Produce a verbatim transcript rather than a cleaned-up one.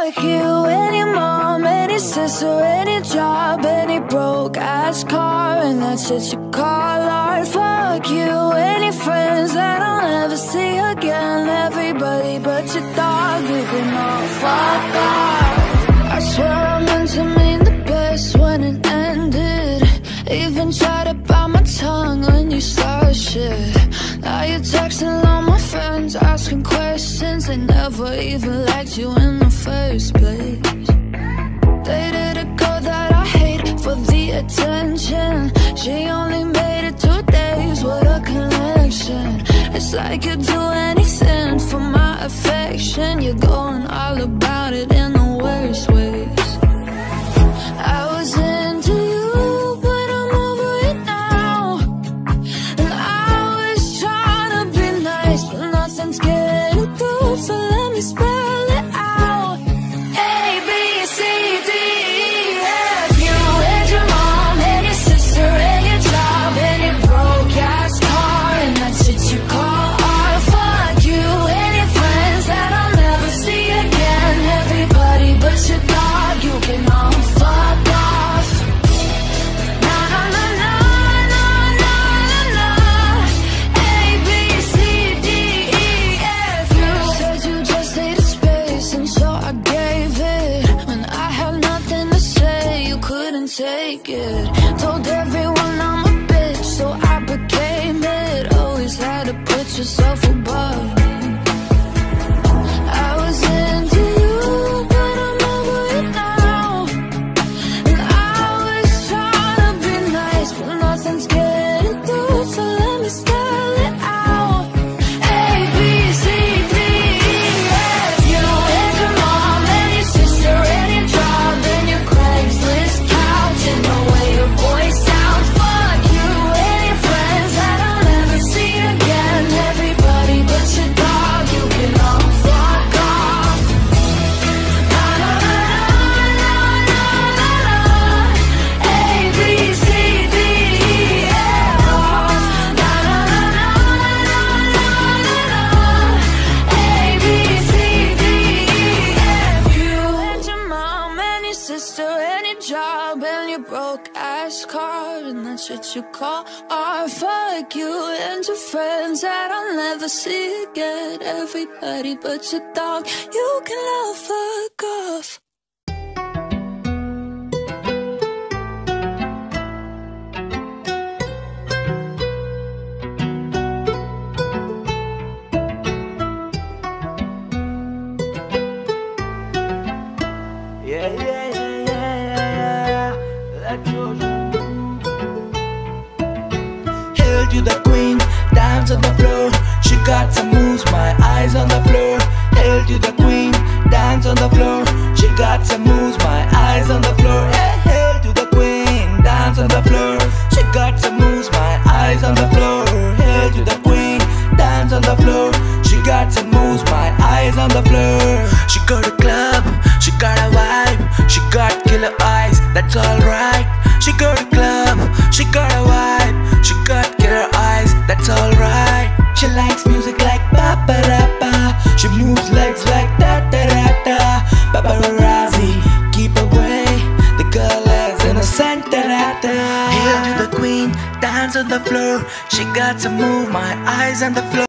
Fuck you, any mom, any sister, any job, any broke-ass car, and that's shit you call art. Fuck you, any friends that I'll never see again, everybody but your dog, you can all fuck off. I swear I meant to mean the best when it ended. Even tried to bite my tongue when you started shit. Now you're texting all my friends, asking questions. They never even liked you in the first place. Dated a girl that I hate for the attention. She only made it two days, what a connection. It's like you'd do anything for my affection. You're going all about it in the worst ways. I was into you, but I'm over it now. And I was trying to be nice, but nothing's getting through, so let me spell it out. A, B, C, D, E, F. You and your mom, and your sister, and your job, and your broke-ass car, and that shit you call art. Fuck you and your friends that I'll never see again, everybody but your dog, you can all fuck off. Na na na na na na na na. A, B, C, D, E, F. You said you just needed space, and so I gave it. When I had nothing to say, you couldn't take it. Told everyone I'm a bitch, so I became it. Always had to put yourself above me. I was into you, but I'm over it now. And I was trying to be nice, but nothing's getting through, so let me spell it out. A, B, C, D, E, F. You and your mom, and your sister, and your job, and your Craigslist couch, and the way your voice sounds. Fuck you and your friends that I'll never see again, everybody but your dog, you can all fuck off. Na na na na na na na. A, B, C, D, E, F. Na na na na na na na. A, B, C, D, E, F. You and your mom, and your sister, and your job, and your broke-ass car, and that shit you call art. Fuck you and your friends that I'll never see again, everybody but your dog, you can all fuck off. Yeah, yeah, yeah, yeah, yeah, let Trojan move. Hail to the queen, dance on the floor. She got some moves, my eyes on the floor. Hail to the queen, dance on the floor. She got some moves, my eyes on the floor. Hey, hail to the queen, dance on the floor. She got some moves, my eyes on the floor. Hail to the queen, dance on the floor. She got some moves, my eyes on the floor. She got a club, she got a vibe, she got killer eyes, that's alright. She got a club, she got a vibe, she got killer eyes, that's alright. She likes music like ba-ba-da-ba. She moves legs like da-da-da-da. Paparazzi, keep away, the girl is innocent, da-da-da. Hail to the queen, dance on the floor. She got to move, my eyes on the floor.